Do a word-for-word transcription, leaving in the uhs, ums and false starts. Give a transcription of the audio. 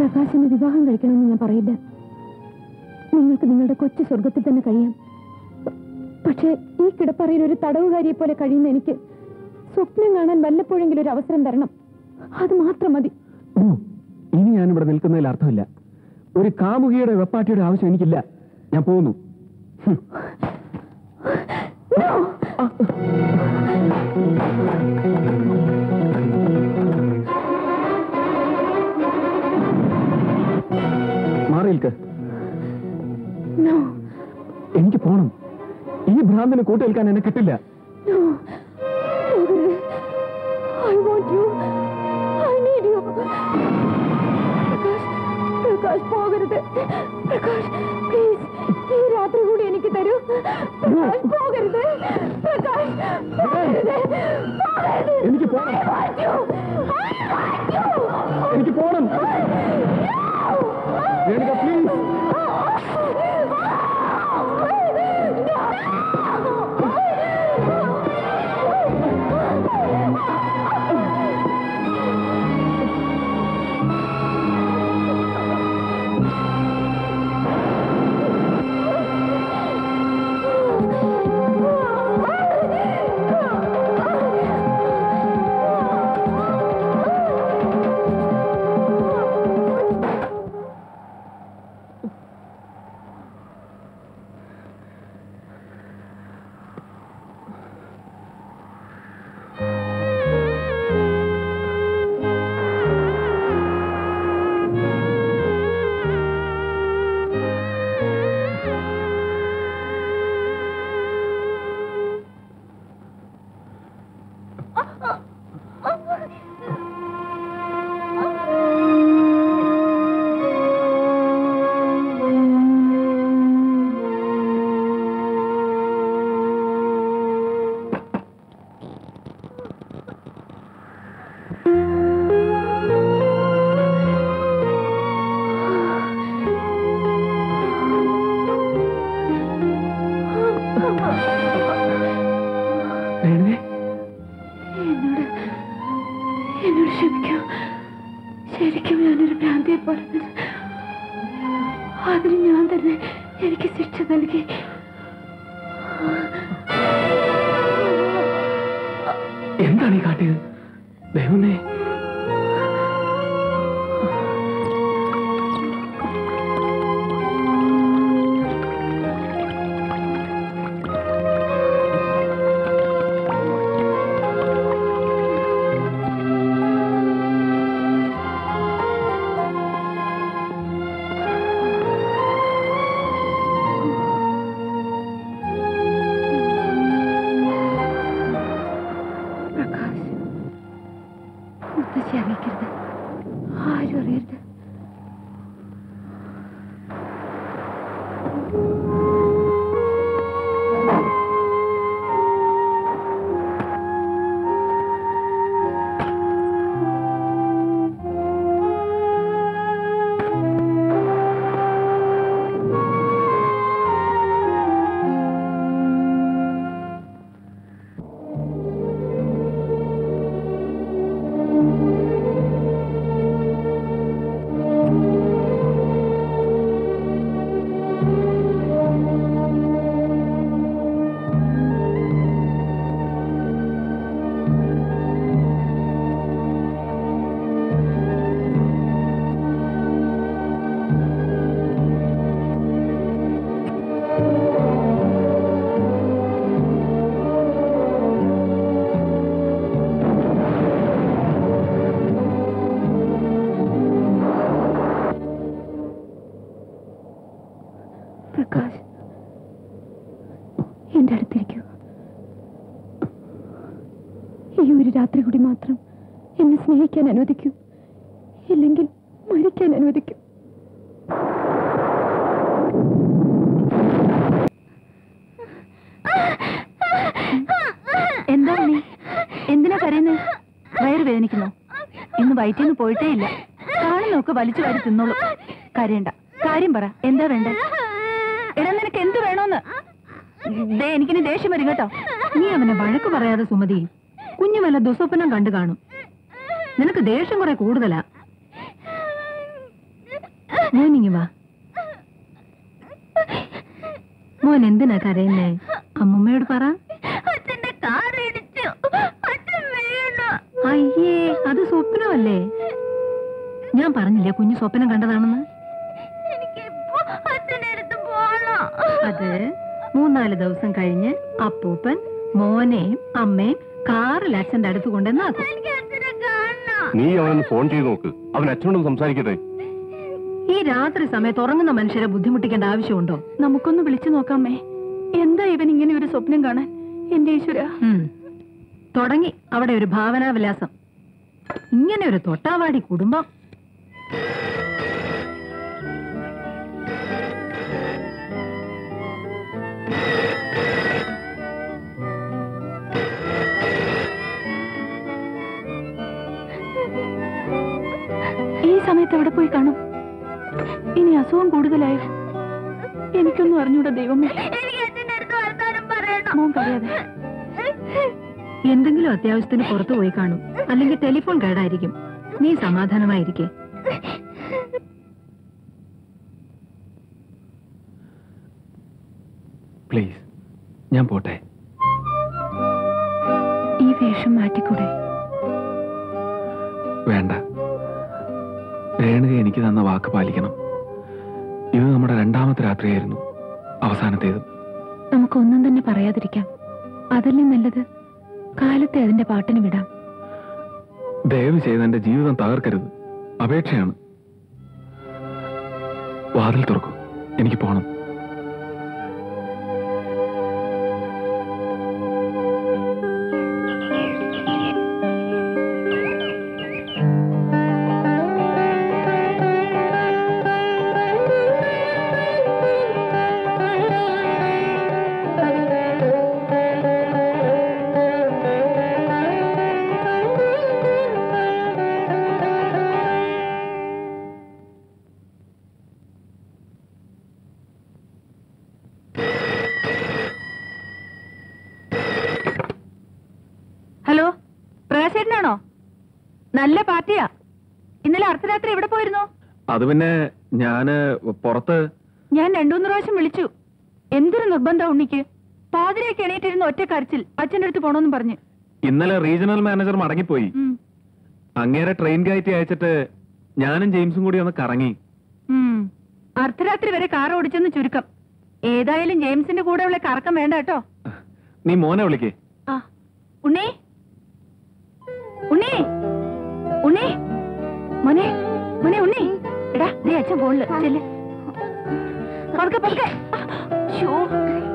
പ്രകാശിനെ വിവാഹം കഴിക്കണമെന്ന് ഞാൻ പറയില്ല. നിങ്ങൾക്ക് നിങ്ങളുടെ കൊച്ചു സ്വർഗത്തിൽ തന്നെ കഴിയാം. പക്ഷേ ഈ കിടപ്പറയിൽ ഒരു തടവുകാരിയെ പോലെ കഴിയുന്ന എനിക്ക് സ്വപ്നം കാണാൻ വല്ലപ്പോഴെങ്കിലും ഒരു അവസരം തരണം. അത് മാത്രം മതി. ഇനി ഞാനിവിടെ നിൽക്കുന്നതിൽ അർത്ഥമില്ല. ഒരു കാമുകിയുടെ വെപ്പാട്ടിയുടെ ആവശ്യം എനിക്കില്ല. ഞാൻ പോകുന്നു. മാറിയിൽക്ക്. എനിക്ക് പോണം. ഈ ഭ്രാന്തിന് കൂട്ടേൽക്കാൻ എന്നെ കിട്ടില്ല. പ്രകാശ് പോകരുത്. പ്രകാശ് പ്ലീസ്, ഈ രാത്രി കൂടി എനിക്ക് തരൂ. പ്രകാശ് പോകരുത്. പ്രകാശ് പോകരുത്. എനിക്ക് പോണം. എനിക്ക് പോണം. രേണുക പ്ലീസ്. എന്താണ് ഈ കാട്ടിയത്? ദൈവമേ, രാത്രി കൂടി മാത്രം എന്നെ സ്നേഹിക്കാൻ അനുവദിക്കൂ, ഇല്ലെങ്കിൽ മരിക്കാൻ അനുവദിക്കൂ. എന്താ നീ എന്തിനാ കരയുന്നത്? വയറ് വേദനിക്കുന്നു? ഇന്ന് വയറ്റിൽ നിന്ന് പോയിട്ടേ ഇല്ല. കാണുന്നൊക്കെ വലിച്ചു വാരി തിന്നോളൂ. കരയണ്ട, കാര്യം പറ, എന്താ വേണ്ടേ? എടാ, നിനക്ക് എന്ത് വേണോന്ന്? ദേ, എനിക്കിനി ദേഷ്യം വരും കേട്ടോ. നീ അവനെ വഴക്ക് പറയാതെ സുമതി. കുഞ്ഞു വല്ല ദുസ്വപ്നം കണ്ടു കാണും. നിനക്ക് ദേഷ്യം കുറെ കൂടുതലാ. മോനിങ്ങി വാ. മോൻ എന്തിനാ കരയുന്നേ? അമ്മൂമ്മയോട് പറ. അയ്യേ, അത് സ്വപ്നമല്ലേ? ഞാൻ പറഞ്ഞില്ലേ കുഞ്ഞു സ്വപ്നം കണ്ടതാണെന്ന്. അത് മൂന്നാല് ദിവസം കഴിഞ്ഞ് അപ്പൂപ്പൻ മോനെയും അമ്മയും കാറിൽ അച്ഛന്റെ അടുത്ത് കൊണ്ടുവന്നാക്കും. നീ അവനൊന്ന് ഫോൺ ചെയ്ത് നോക്ക്, അവൻ അച്ഛനോട് സംസാരിക്കട്ടെ. ഈ രാത്രി സമയത്ത് ഉറങ്ങുന്ന മനുഷ്യരെ ബുദ്ധിമുട്ടിക്കേണ്ട ആവശ്യമുണ്ടോ? നമുക്കൊന്ന് വിളിച്ചു നോക്കാമേ. എന്താ ഇവൻ ഇങ്ങനെ ഒരു സ്വപ്നം കാണാൻ? എന്റെ ഈശ്വര, തുടങ്ങി അവിടെ ഒരു ഭാവനാവിലാസം. ഇങ്ങനെ ഒരു തൊട്ടാവാടി കുടുംബം. ഈ സമയത്ത് എവിടെ പോയി കാണും? ഇനി അസുഖം കൂടുതലായോ? എനിക്കൊന്നും അറിഞ്ഞൂടാ ദൈവമേ. മോൻ പറയാതെ. എന്തെങ്കിലും അത്യാവശ്യത്തിന് പുറത്തു പോയി കാണും, അല്ലെങ്കിൽ ടെലിഫോൺ കേടായിരിക്കും. നീ സമാധാനമായിരിക്കെ. പ്ലീസ്, ഞാൻ പോട്ടെ. ഈ വേഷം മാറ്റിക്കൂടെ? വേണ്ട, രേണുക എനിക്ക് തന്ന വാക്ക് പാലിക്കണം. ഇത് നമ്മുടെ രണ്ടാമത്തെ രാത്രിയായിരുന്നു, അവസാനത്തേതും. നമുക്കൊന്നും തന്നെ പറയാതിരിക്കാം. അതല്ലേ നല്ലത്. കാലത്തെ അതിന്റെ പാട്ടിന് വിടാം. ദയവ് ചെയ്ത് എന്റെ ജീവിതം തകർക്കരുത്, അപേക്ഷയാണ്. വാതിൽ തുറക്കൂ, എനിക്ക് പോണം. ഹലോ, പ്രകാശേട്ടനാണോ? നല്ല പാർട്ടിയാ. ഇന്നലെ അർദ്ധരാത്രി എവിടെ പോയിരുന്നു? അത് പിന്നെ ഞാന് പുറത്ത്. ഞാൻ രണ്ടുമൂന്ന് പ്രാവശ്യം വിളിച്ചു. എന്തൊരു നിർബന്ധം ഉണ്ണിക്ക്. പാതിരയൊക്കെ എണീറ്റിരുന്ന ഒറ്റ കരച്ചിൽ അച്ഛൻ്റെ അടുത്ത് പോണോന്നും പറഞ്ഞു. ഇന്നലെ റീജിയണൽ മാനേജർ മടങ്ങിപ്പോയി. അങ്ങേരെ ട്രെയിൻ കയറ്റി അയച്ചിട്ട് ഞാനും ജെയിംസും കൂടി ഒന്ന് കറങ്ങി. അർദ്ധരാത്രി വരെ കാർ ഓടിച്ചെന്ന് ചുരുക്കം. ഏതായാലും ജെയിംസിന്റെ കൂടെ ഉള്ള കറക്കം വേണ്ട കേട്ടോ. നീ മോനെ വിളിക്കേ. ആ, ഉണ്ണി ഉണ്ണി ഉണ്ണി മോനെ മോനെ ഉണ്ണി. എടാ, നീ അച്ഛൻ ഫോണില് ചെല്ല്. പതുക്കെ പതുക്കെ.